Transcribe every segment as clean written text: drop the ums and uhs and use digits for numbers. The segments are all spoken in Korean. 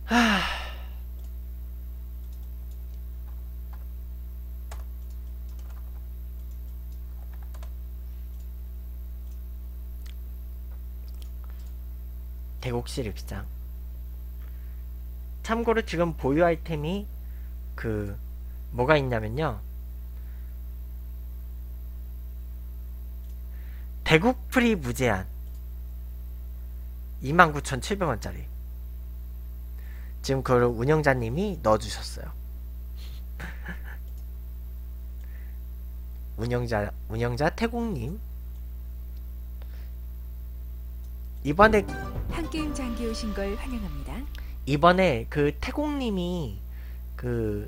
하... 대곡실 입장. 참고로 지금 보유 아이템이 그 뭐가 있냐면요, 대국 프리 무제한 29,700원짜리 지금 그걸 운영자님이 넣어주셨어요. 운영자 태국님. 이번에 한 게임 장기 오신 걸 환영합니다. 그 태국님이 그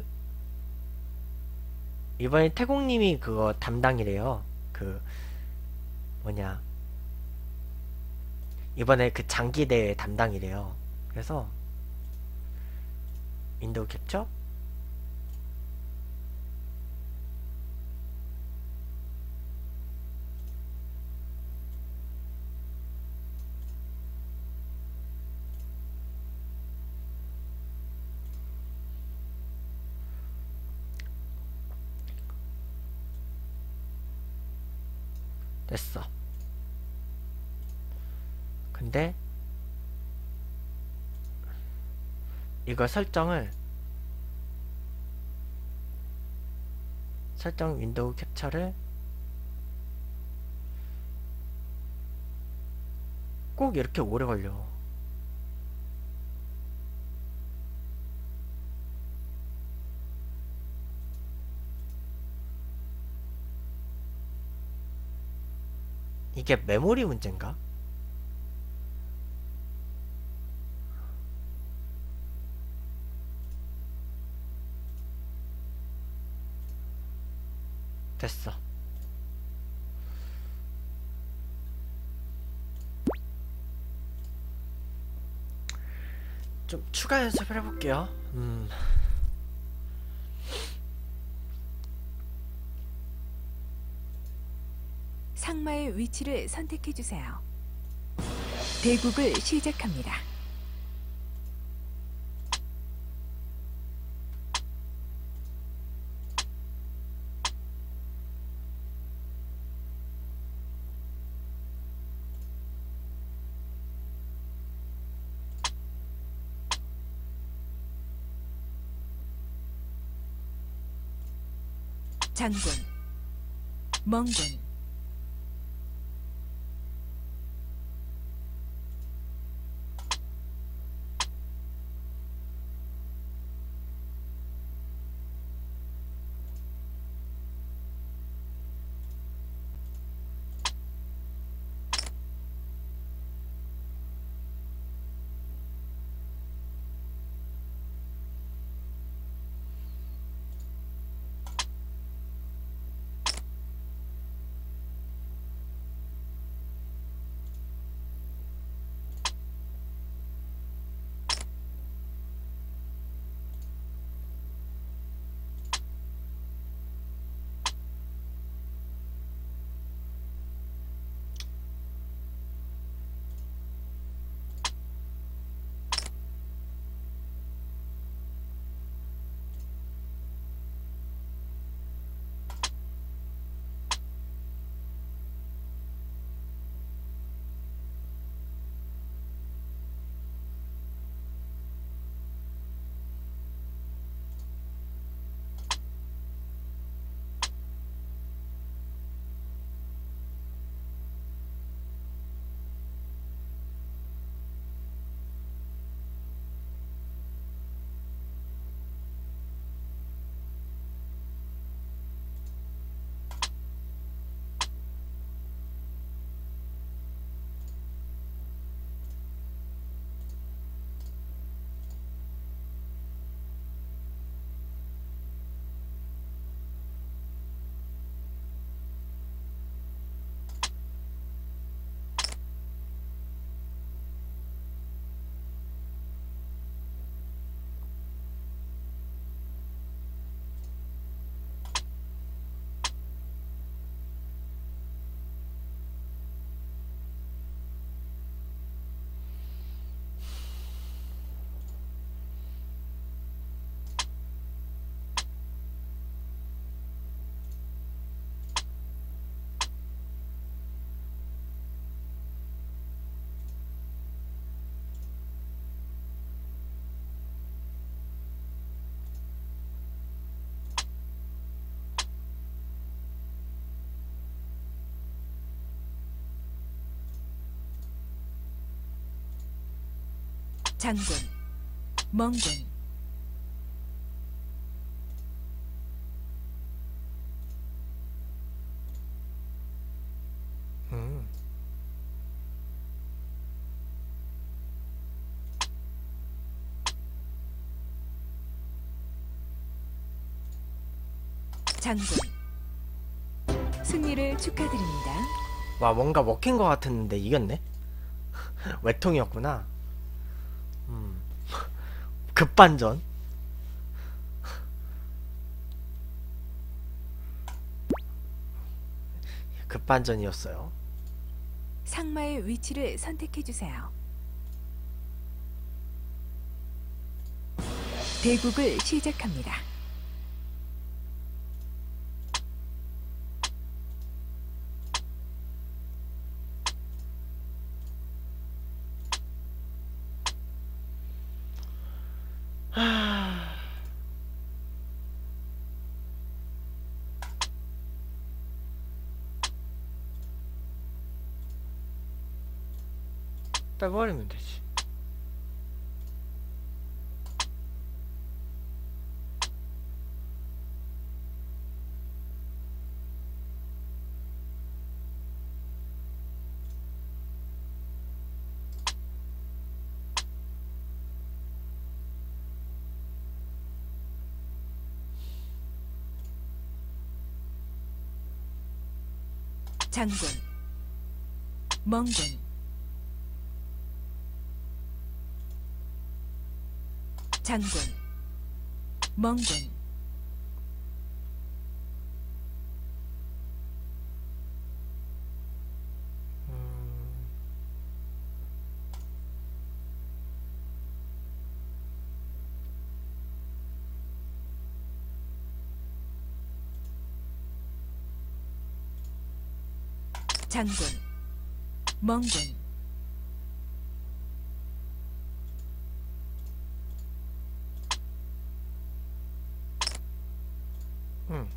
이번에 태국님이 그거 담당이래요. 그 뭐냐, 이번에 그 장기 대회 담당이래요. 그래서 윈도우 캡처 됐어. 근데 이거 설정 윈도우 캡처를 꼭 이렇게 오래 걸려. 이게 메모리 문제인가? 됐어. 좀 추가 연습을 해볼게요. 상마의 위치를 선택해 주세요. 대국을 시작합니다. 장군, 멍군, 장군, 멍군, 음. 장군. 승리를 축하드립니다. 와, 뭔가 먹힌 것 같았는데 이겼네. 외통이었구나. 음. 급반전. 급반전이었어요. 상마의 위치를 선택해 주세요. 대국을 시작합니다. 빼버리면 되지. 장군, 멍군, 장군, 멍군, 장군, 멍군, 음.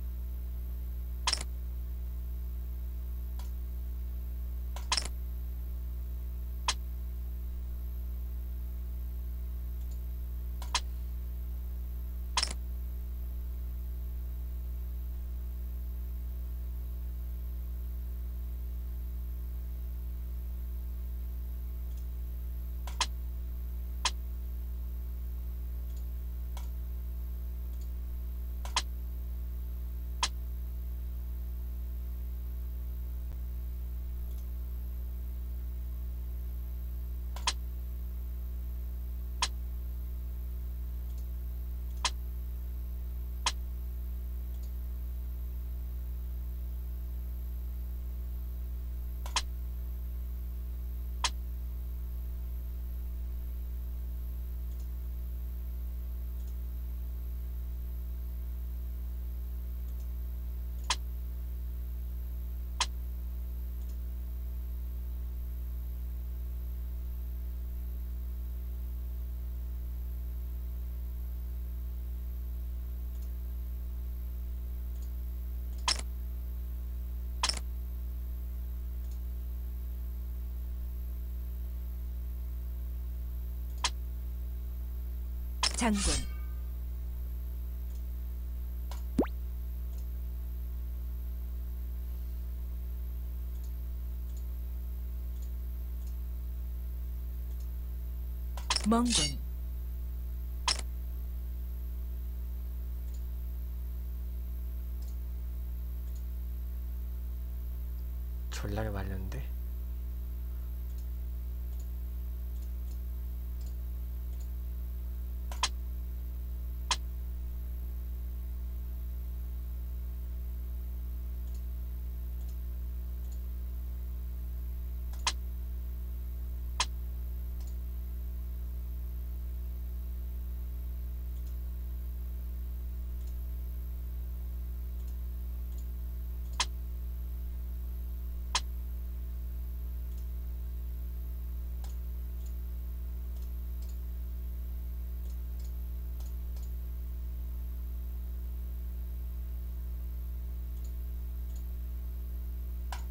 장군, 멍군, 졸라게 말렸는데.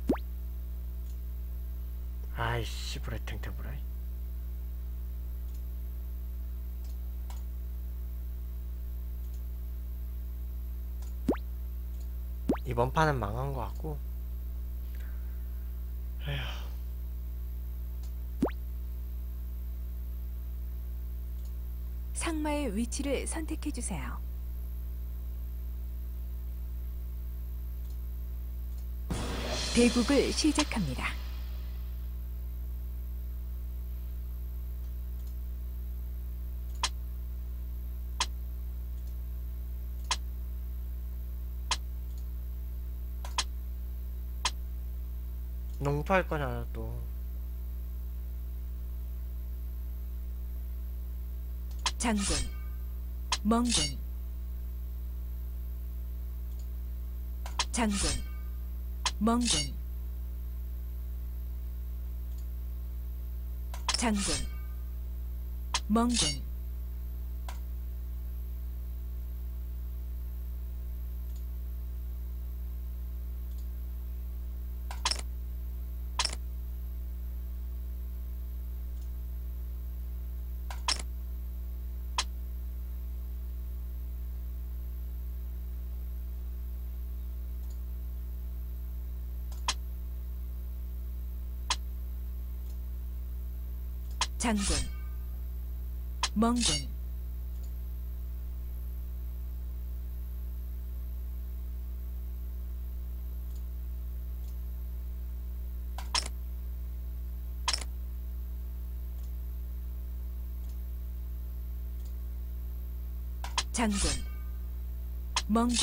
아이씨, 브레탱탱브라이. 이번 판은 망한 것 같고. 상마의 위치를 선택해 주세요. 대국을 시작합니다. 농포할 거잖아 또. 장군, 멍군, 장군, 멍군, 장군, 멍군, 장군, 멍군, 장군, 멍군,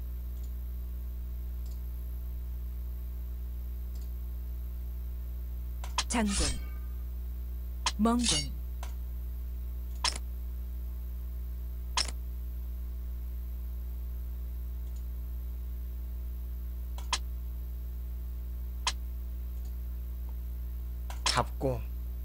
장군, 멍군, 잡고.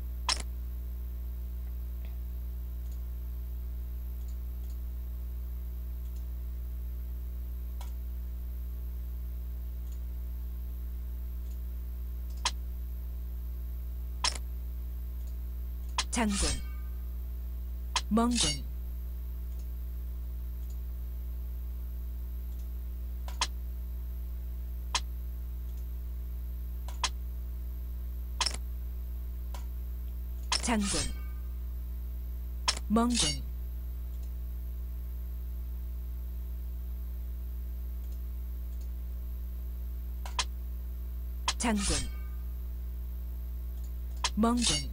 장군, 멍군, 장군, 멍군, 장군, 멍군,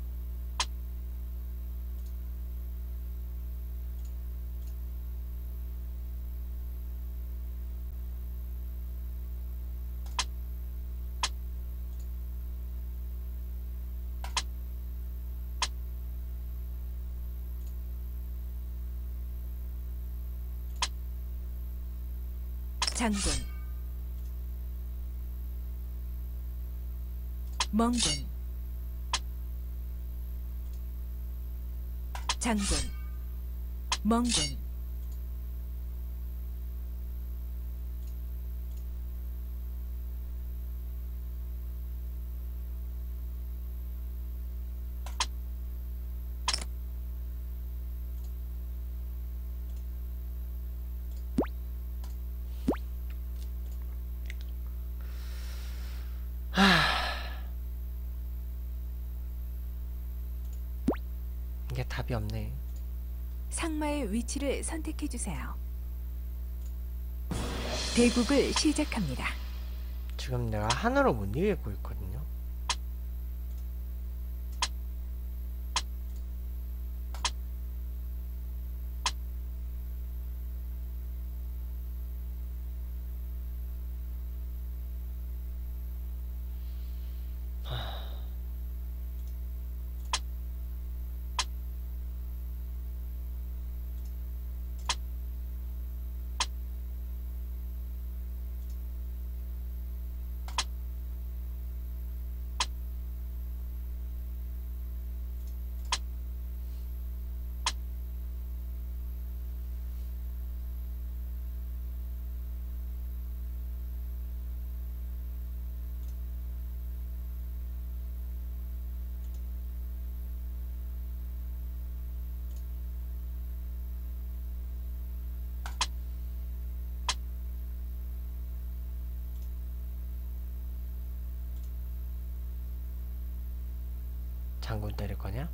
장군, 멍군, 장군, 멍군, 이게 답이 없네. 상마의 위치를 선택해 주세요. 대국을 시작합니다. 지금 내가 하나로 못 이기고 있거든요. 장군 때릴 거냐?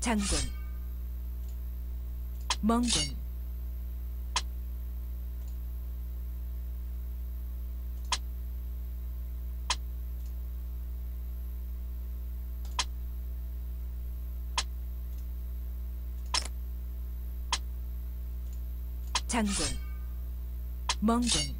장군, 멍군, 장군, 멍군,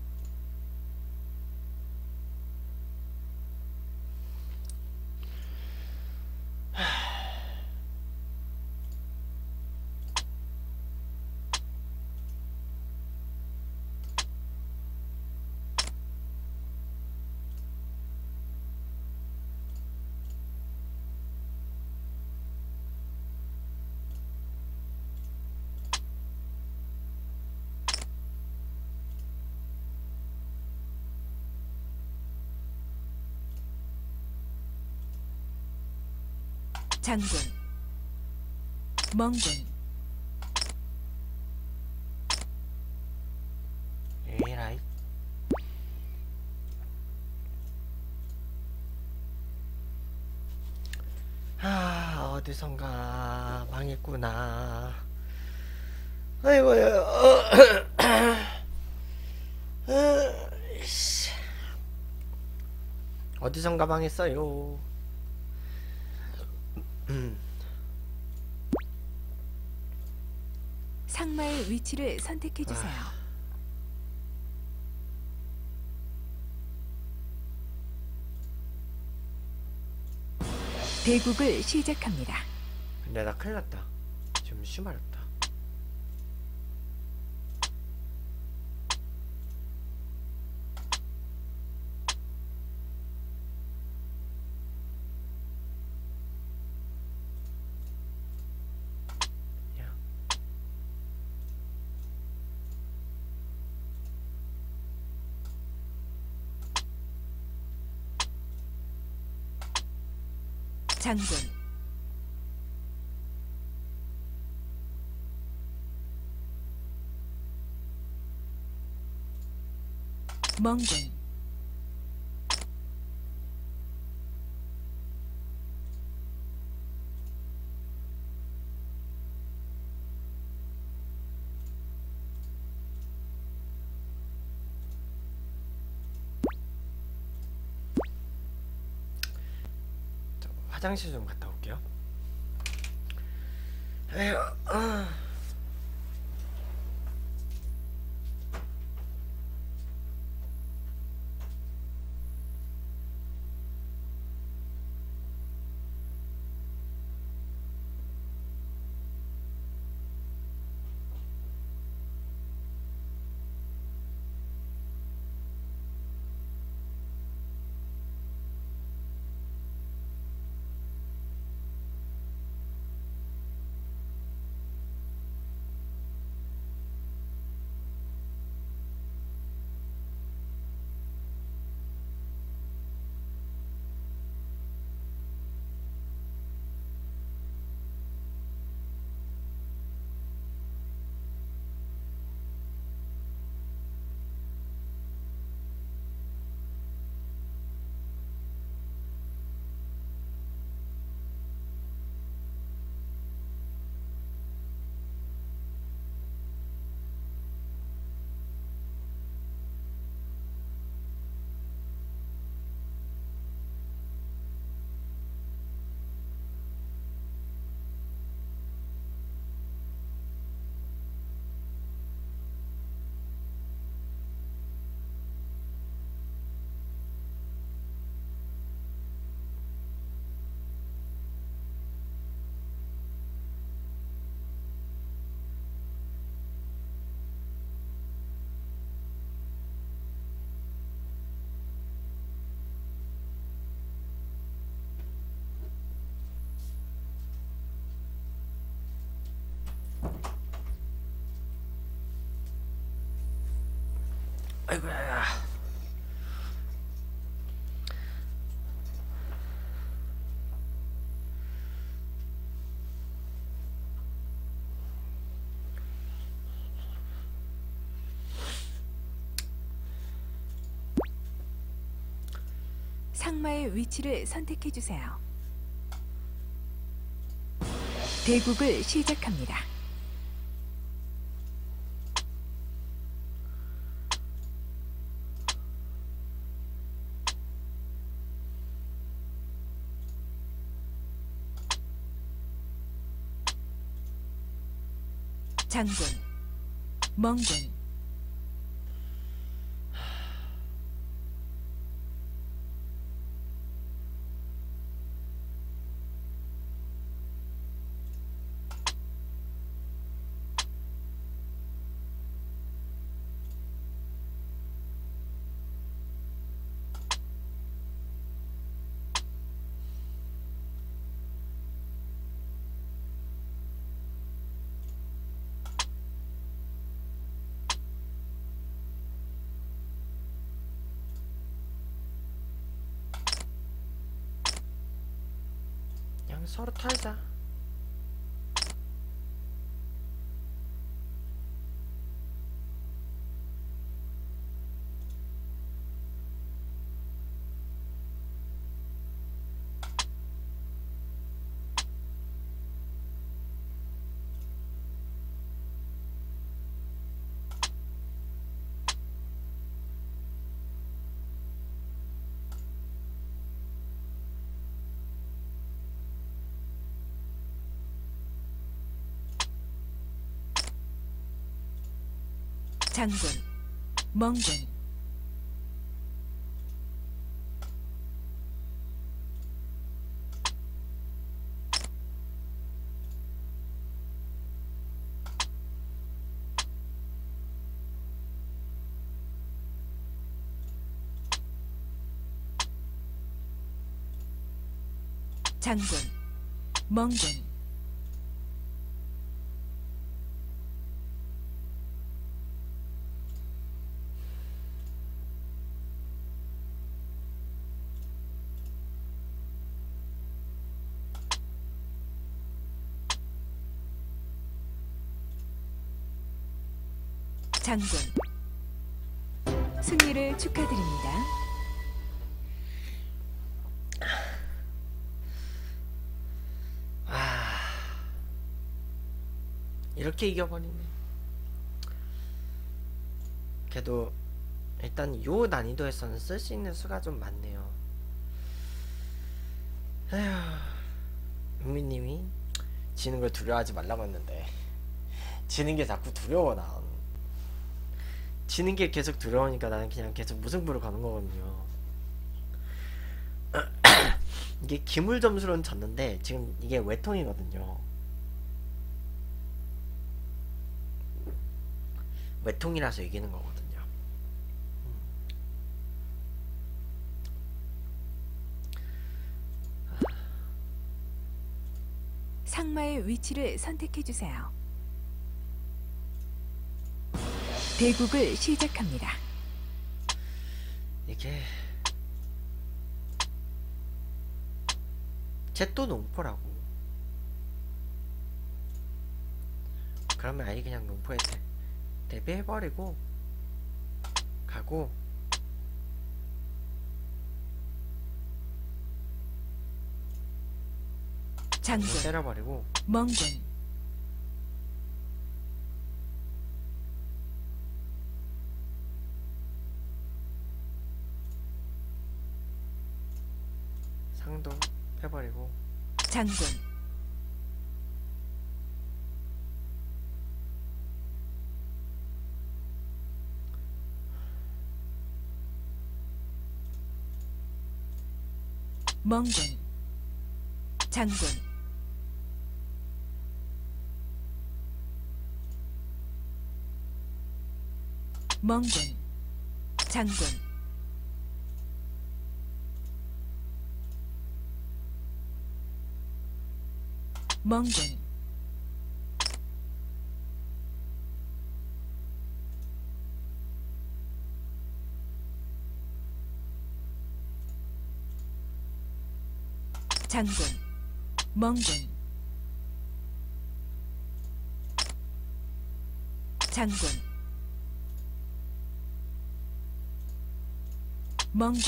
장군, 멍군, 에라이. 어디선가 망했구나. 아이고야. 이씨. 어디선가 망했어요. 상마의 위치를 선택해 주세요. 대국을 시작합니다. 근데 나 큰일 났다. 지금 쉬말았다. 장군, 멍군, 화장실 좀 갔다 올게요. 에휴, 아이고야. 상마의 위치를 선택해 주세요. 대국을 시작합니다. 장군, 멍군, 그냥 서로 털자. 장군, 멍군, 장군, 멍군, 장군. 승리를 축하드립니다. 이렇게 이겨버리네. 그래도 일단 요 난이도에서는 쓸 수 있는 수가 좀 많네요. 에휴, 은미님이 지는 걸 두려워하지 말라고 했는데 지는 게 자꾸 두려워. 난 지는 게 계속 두려우니까 나는 그냥 계속 무승부로 가는 거거든요. 이게 기물 점수로는 졌는데 지금 이게 외통이거든요. 외통이라서 이기는 거거든요. 상마의 위치를 선택해 주세요. 대국을 시작합니다. 이게 쟤 또 농포라고. 그러면 아예 그냥 농포에 대비해버리고 가고, 장군, 때려버리고 멍군, 상도 해버리고 장군, 멍군, 장군, 멍군, 장군, 멍군, 장군, 멍군, 장군, 멍군,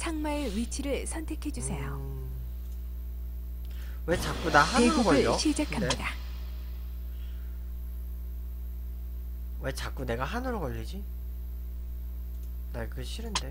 상마의 위치를 선택해 주세요. 왜 자꾸 나 한우로 걸려? 대국을 시작합니다. 왜 자꾸 내가 한우로 걸리지? 나 그거 싫은데.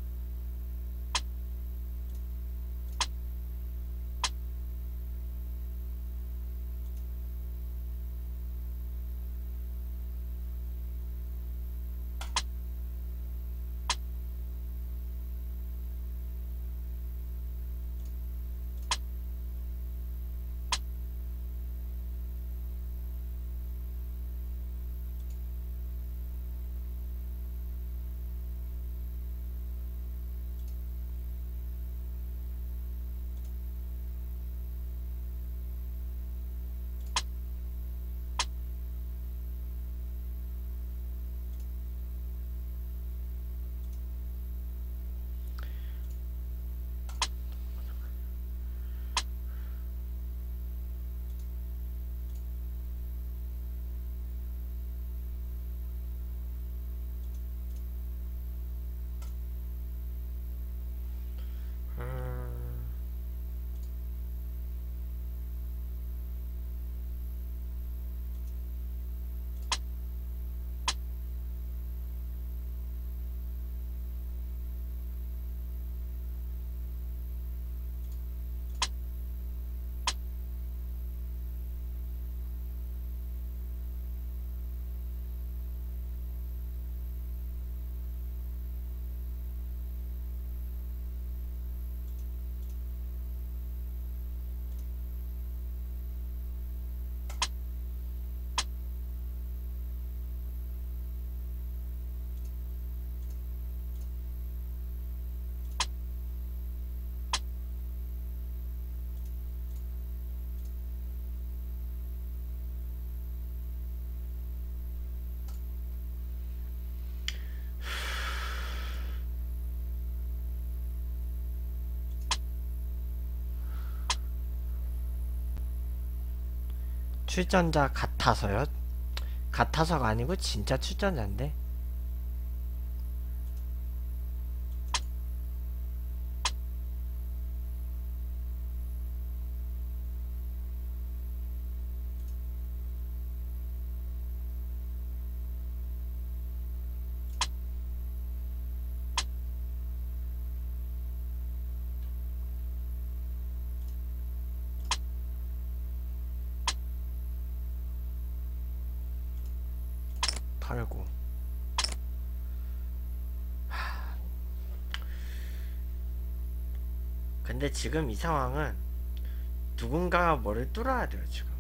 출전자 같아서요? 같아서가 아니고 진짜 출전자인데. 털고. 근데 지금 이 상황은 누군가가 뭐를 뚫어야 돼요 지금.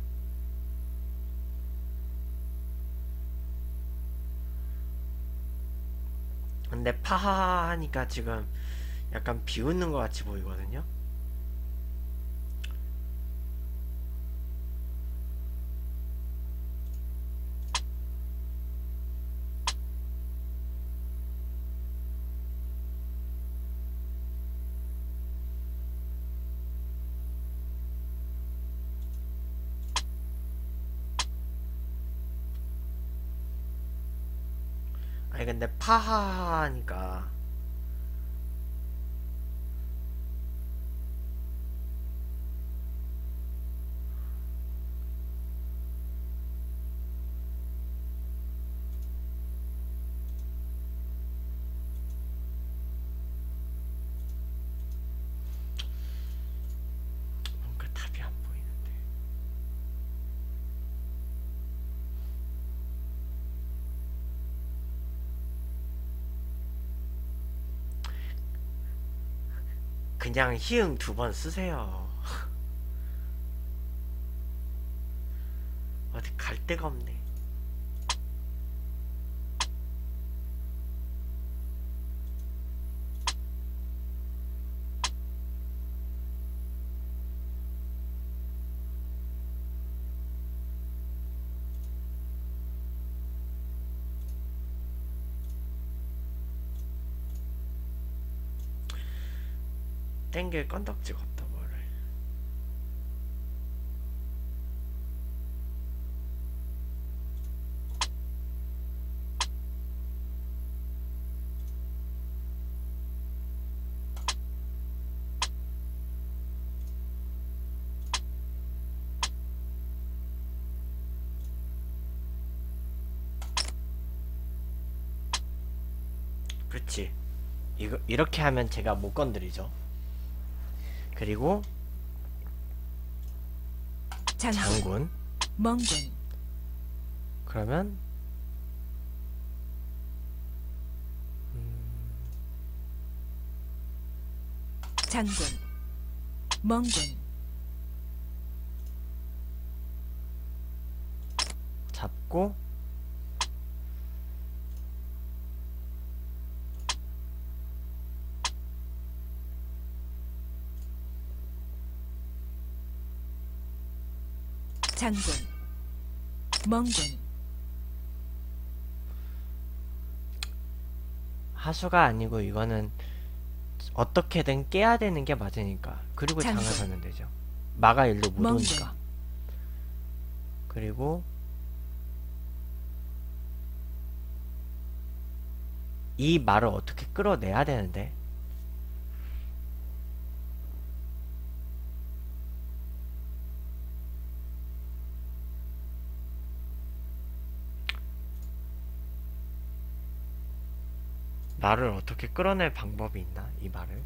근데 파하하 하니까 지금 약간 비웃는 것 같이 보이거든요. 아니 근데 파하하 하니까 뭔가 답이 안 보이는데. 그냥 히응 2번 쓰세요. 어디 갈 데가 없네. 땡길 건덕지가 없다 뭐를. 그렇지. 이거 이렇게 하면 제가 못 건드리죠. 그리고 장군. 멍군, 그러면 장군, 멍군, 잡고 장군, 멍군, 하수가 아니고 이거는 어떻게든 깨야 되는 게 맞으니까. 그리고 장을 장군. 걸면 되죠. 마가 일로 못 멍군. 오니까. 그리고 이 말을 어떻게 끌어내야 되는데. 말을 어떻게 끌어낼 방법이 있나? 이 말을.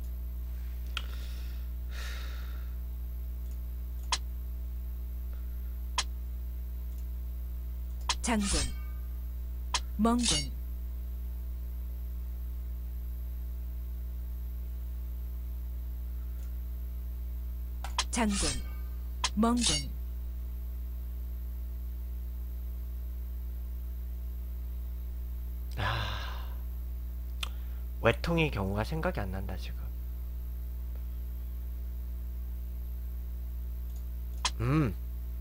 장군, 멍군, 장군, 멍군, 외통의 경우가 생각이 안 난다 지금. 음.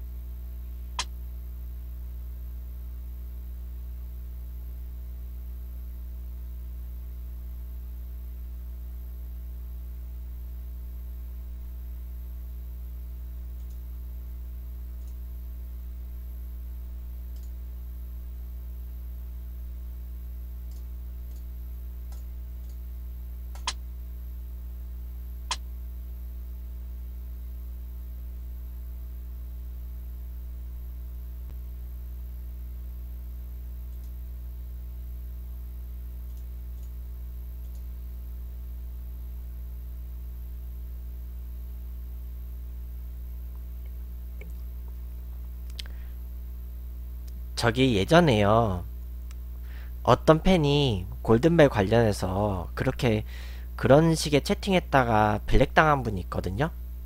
저기 예전에요. 어떤 팬이 골든벨 관련해서 그렇게 그런 식의 채팅했다가 블랙 당한 분이 있거든요.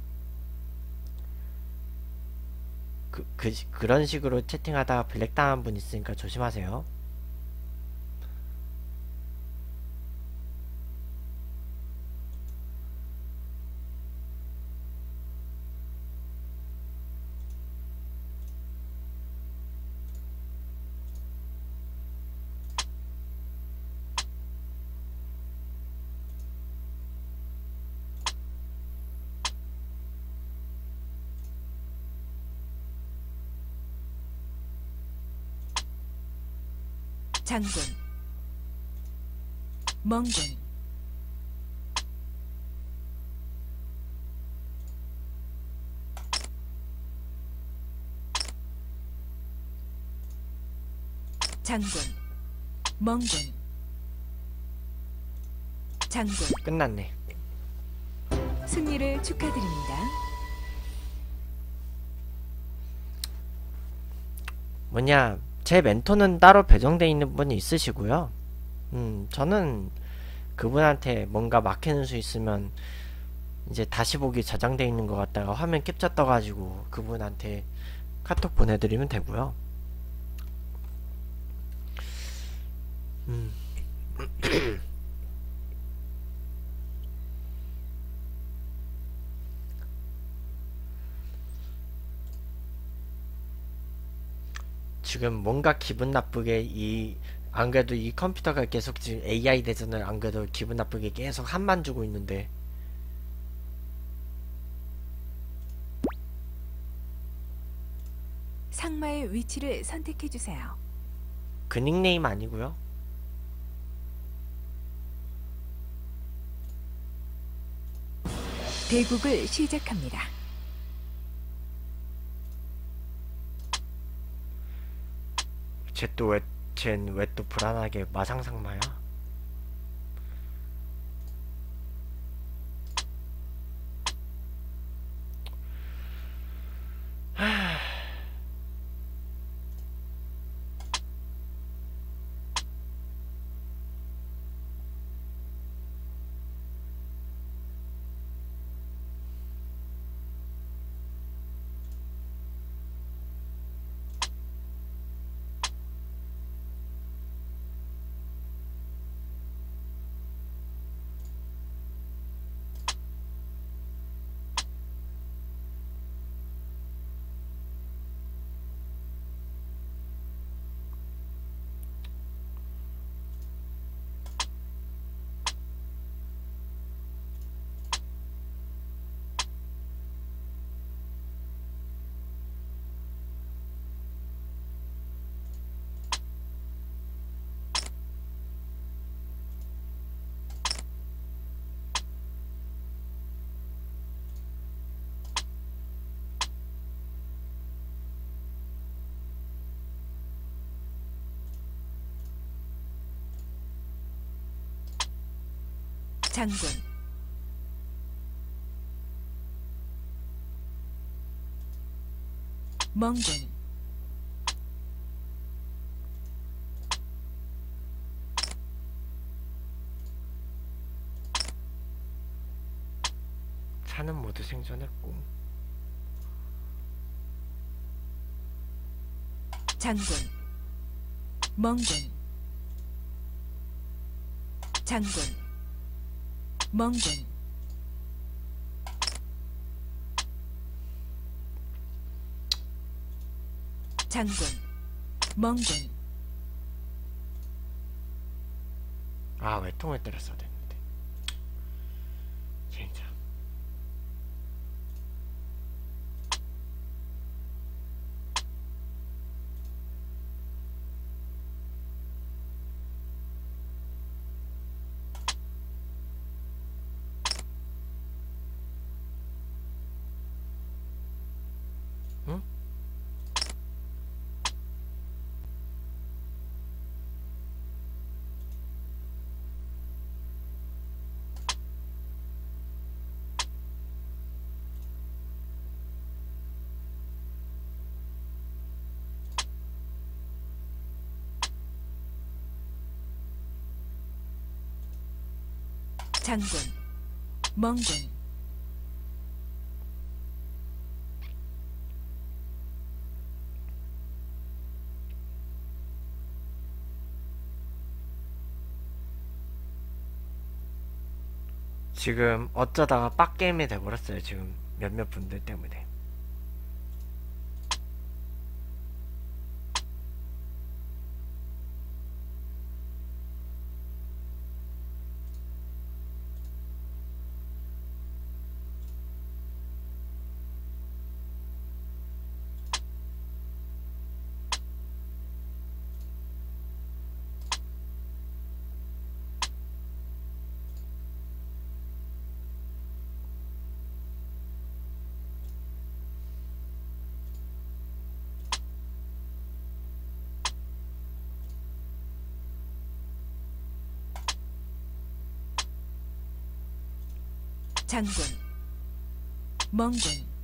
그런 식으로 채팅하다가 블랙 당한 분 있으니까 조심하세요. 장군, 멍군, 장군, 멍군, 장군. 끝났네. 승리를 축하드립니다. 뭐냐, 제 멘토는 따로 배정돼 있는 분이 있으시고요. 저는 그분한테 뭔가 막히는 수 있으면 이제 다시 보기 저장돼 있는 것 같다가 화면 캡처 떠가지고 그분한테 카톡 보내드리면 되고요. 지금 뭔가 기분 나쁘게 안 그래도 이 컴퓨터가 계속 지금 AI 대전을 안 그래도 기분 나쁘게 계속 한만 주고 있는데. 상마의 위치를 선택해 주세요. 그 닉네임 아니고요. 대국을 시작합니다. 쟤 또 왜, 쟨 왜 또 불안하게 마상상마야? 장군, 멍군, 차는 모두 생존했고. 장군, 멍군, 장군, 멍군, 장군, 멍군, 아, 외통을 때렸어야 됐는데. 진짜. 응? 장군, 멍군, 지금 어쩌다가 빡게임이 돼버렸어요. 지금 몇몇 분들 때문에. 장군, 멍군,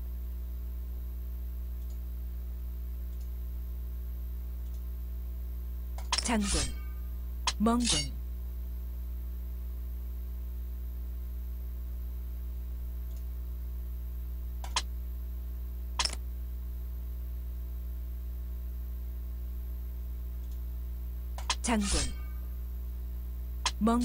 장군, 멍군, 장군, 멍군,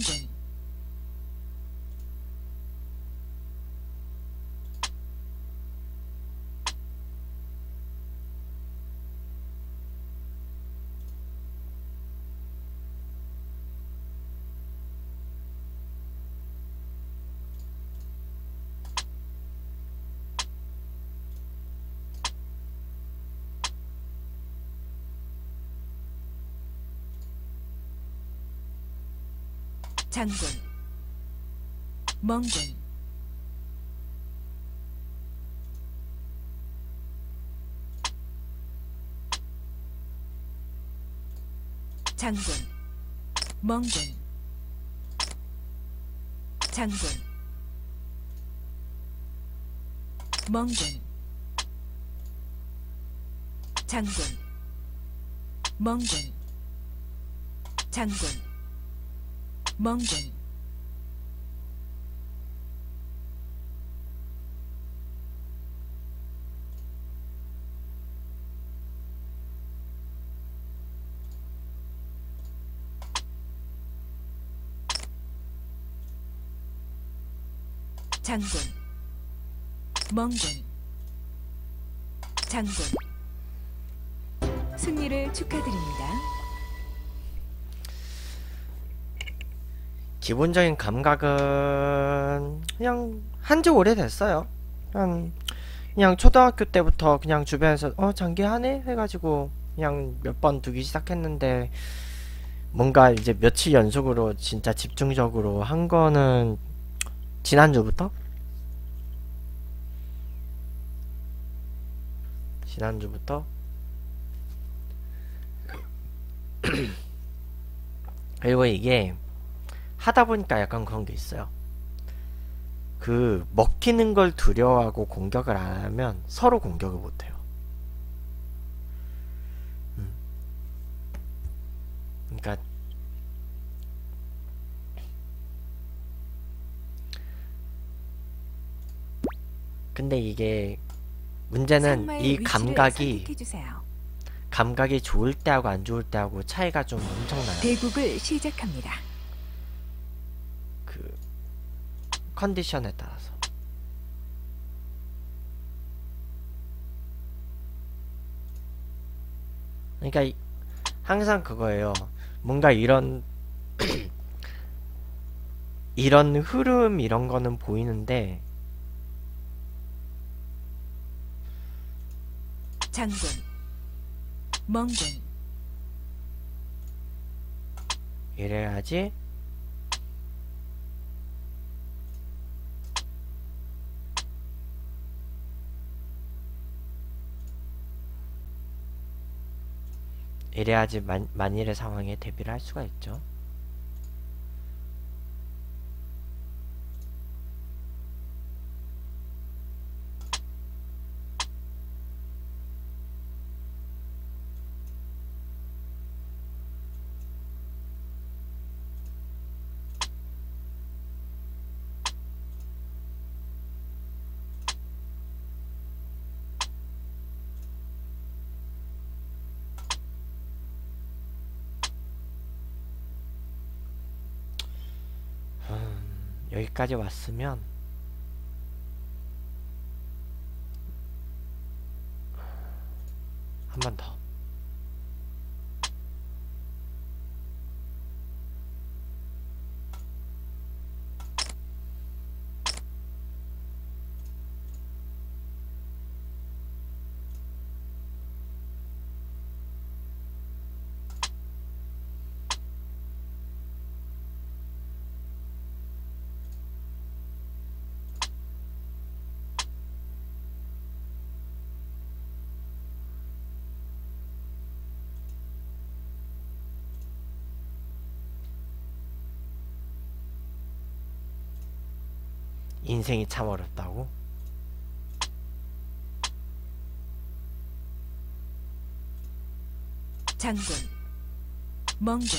장군, 멍군, 장군, 멍군, 장군, 멍군, 장군, 멍군, 장군, 멍군, 장군, 멍군, 장군. 승리를 축하드립니다. 기본적인 감각은 그냥 한지 오래됐어요. 그냥 초등학교 때부터 그냥 주변에서 장기하네 해가지고 그냥 몇 번 두기 시작했는데, 뭔가 이제 며칠 연속으로 진짜 집중적으로 한 거는 지난주부터? 지난주부터? 그리고 이게 하다 보니까 약간 그런 게 있어요. 그 먹히는 걸 두려워하고 공격을 안 하면 서로 공격을 못 해요. 그러니까 근데 이게 문제는 상마의 이 위치를 감각이 선택해 주세요. 감각이 좋을 때하고 안 좋을 때하고 차이가 좀 엄청나요. 대국을 시작합니다. 그 컨디션에 따라서. 그러니까 항상 그거예요. 뭔가 이런 이런 흐름 이런 거는 보이는데 장군, 멍군, 이래야지 이래야지 만일의 상황에 대비를 할 수가 있죠. 여기까지 왔으면 한 번 더. 인생이 참 어렵다고? 장군, 멍군,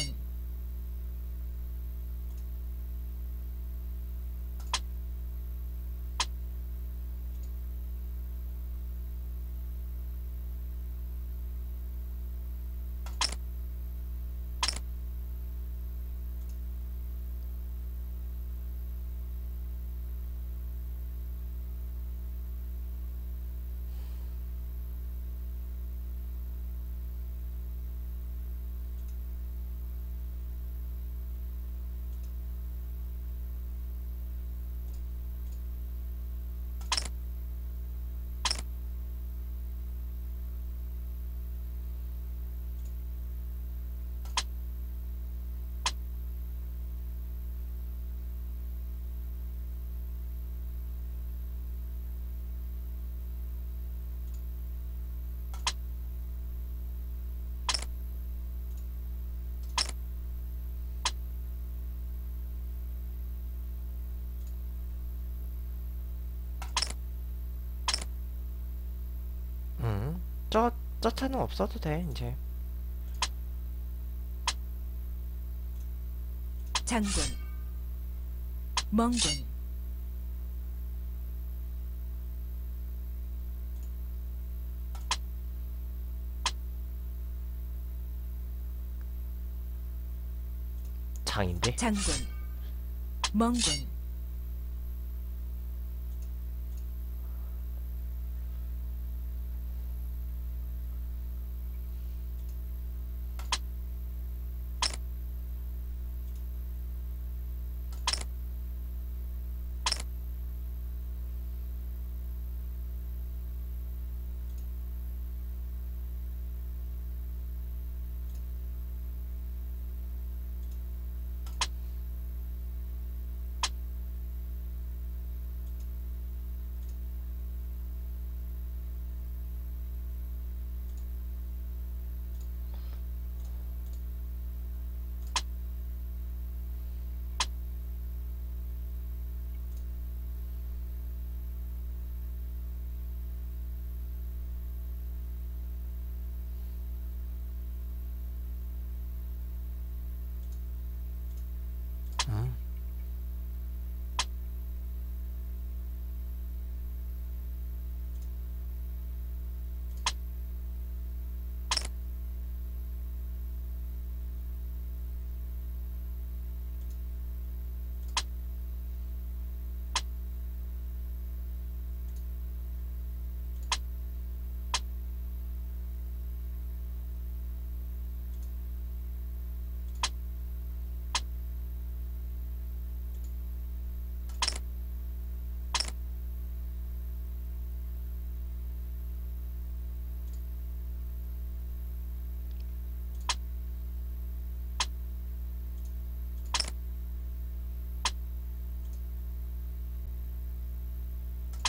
저 차는 없어도 돼 이제. 장군, 멍군, 장인데. 장군, 멍군,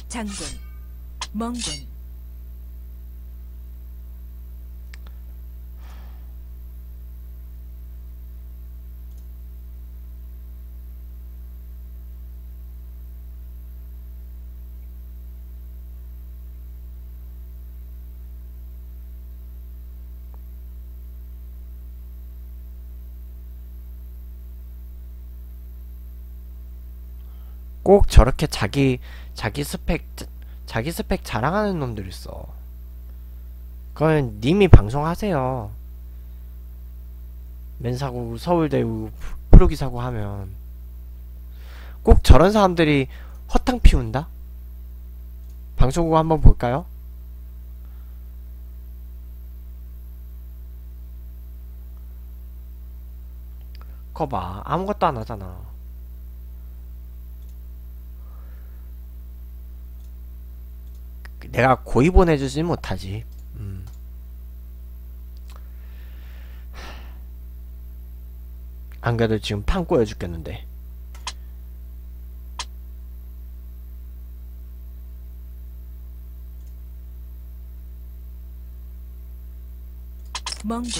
장군, 멍군, 꼭 저렇게 자기 스펙 자랑하는 놈들 있어. 그건 님이 방송하세요. 맨사고 서울대우 프로기사고 하면 꼭 저런 사람들이 허탕 피운다? 방송국 한번 볼까요? 거 봐. 아무것도 안 하잖아. 내가 고의 보내주진 못하지. 안 그래도 지금 판 꼬여 죽겠는데. 멍군,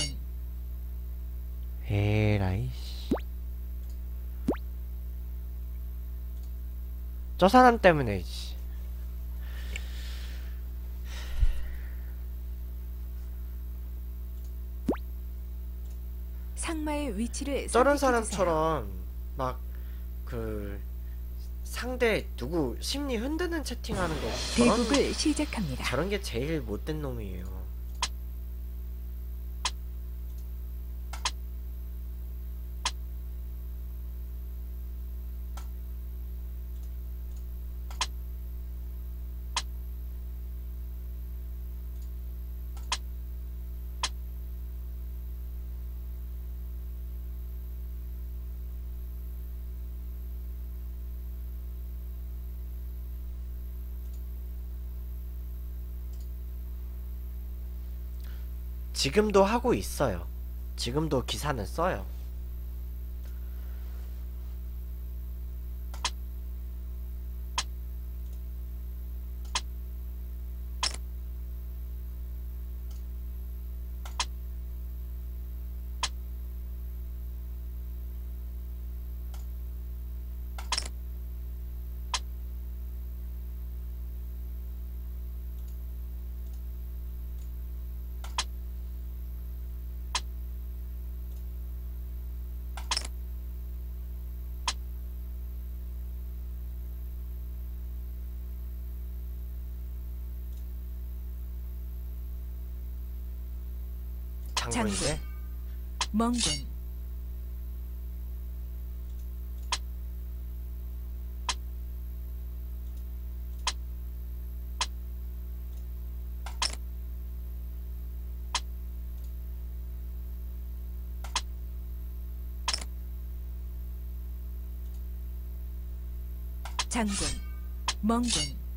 에라이. 저 사람 때문에. 상마의 위치를 저런 선택해주세요. 사람처럼 막 그 상대 누구 심리 흔드는 채팅하는 거 대국을 시작합니다. 저런 게 제일 못된 놈이에요. 지금도 하고 있어요. 지금도 기사는 써요. 장군인데? 멍군, 장군, 멍군,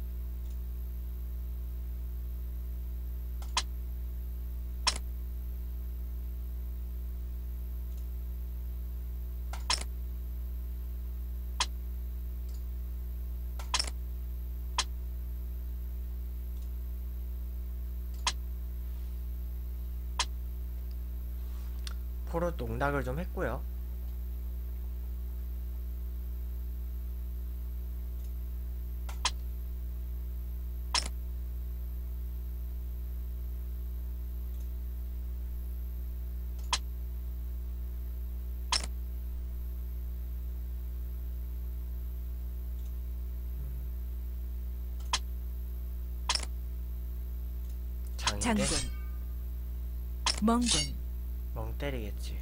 포로 농락을 좀 했고요. 장인데? 장군, 멍군, 멍 때리겠지.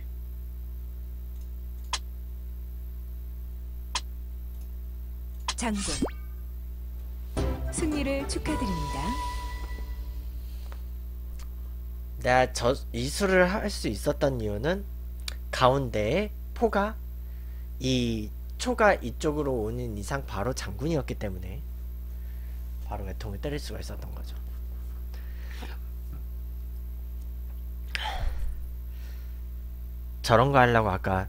장군. 승리를 축하드립니다. 내가 이 수를 할 수 있었던 이유는 가운데에 포가 이 초가 이쪽으로 오는 이상 바로 장군이었기 때문에 바로 외통을 때릴 수가 있었던 거죠. 저런 거 하려고 아까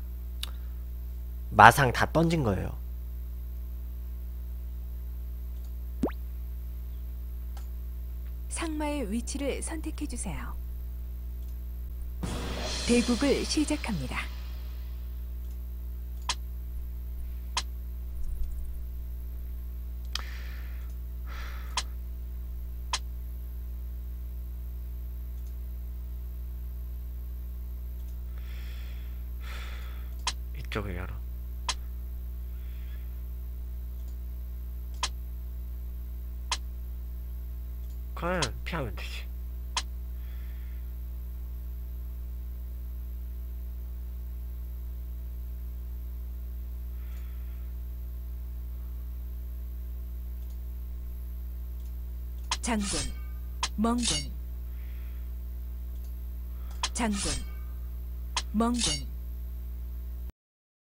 마상 다 던진 거예요. 흑마의 위치를 선택해 주세요. 대국을 시작합니다. 이쪽을 열어. 그러면 피하면 되지. 장군, 멍군, 장군, 멍군,